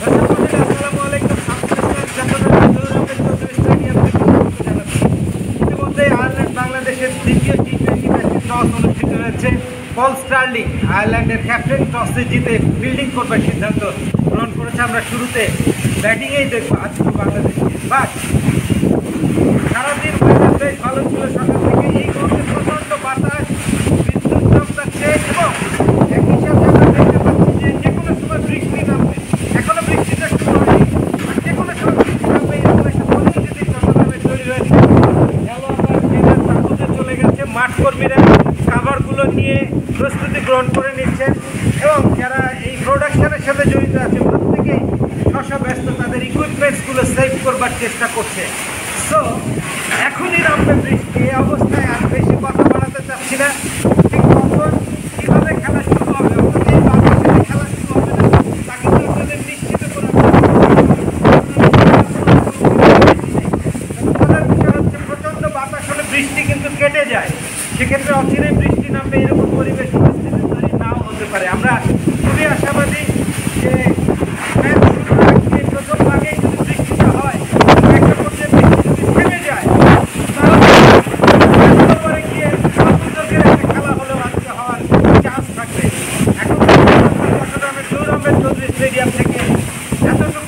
আসসালামু আলাইকুম। ইতিমধ্যে আয়ারল্যান্ড বাংলাদেশের দ্বিতীয় টি-20 ম্যাচে টস অনুষ্ঠিত হয়েছে। পল স্টার্লিং আয়ারল্যান্ডের ক্যাপ্টেন টসে জিতে ফিল্ডিং করবার সিদ্ধান্ত গ্রহণ করেছে। আমরা শুরুতে ব্যাটিংয়েই দেখবো আজকে বাংলাদেশকে। বাট সারাদিন বেশ ভালো ছিল। সকাল থেকে এই মুহূর্তে প্রচণ্ড বাতাস, বিদ্যুৎ চমকাচ্ছে এবং একই সাথে আমরা দেখতে পাচ্ছি যে যে কোনো সময় বৃষ্টি নামবে। এখনো বৃষ্টিটা শুরু হয়নি, যে কোনো সময় বৃষ্টি নামবে এরকম একটা পরিস্থিতি চট্টগ্রামে তৈরি হয়েছে। খেলোয়াড়রা ট্রেনের তাঁবুতে চলে গেছে, মাঠ কর্মীরা কাভারগুলো নিয়ে প্রস্তুতি গ্রহণ করে নিচ্ছেন এবং যারা এই প্রোডাকশনের সাথে জড়িত আছে প্রত্যেকেই ব্যস্ত তাদের ইকুইপমেন্টসগুলো সেভ করবার চেষ্টা করছে। সো এখনই নামবে বৃষ্টি। এই অবস্থায় আর বেশি কথা বাড়াতে চাচ্ছি না। ঠিক কখন কীভাবে খেলা শুরু হবে, এই বাংলাদেশে খেলা শুরু হবে না তা কিন্তু আপনাদের নিশ্চিত করে মজার বিষয় হচ্ছে প্রচণ্ড বাতাস হলে বৃষ্টি কিন্তু কেটে যায়। সেক্ষেত্রে অচিরে বৃষ্টি নামবে এরকম পরিবেশ পরিস্থিতি তৈরি নাও হতে পারে। আমরা খুবই আশাবাদী যে প্রথম ভাগেই যদি বৃষ্টিটা হয়, একটা পর্যায়ে বৃষ্টি যদি থেমে যায় তাহলে পরে গিয়ে সৌন্দর্যের একটা খেলা হলেও আজকে হওয়ার চান্স থাকবে। এখন চট্টগ্রামের সৌরভ চৌধুরী স্টেডিয়াম থেকে এতটুকু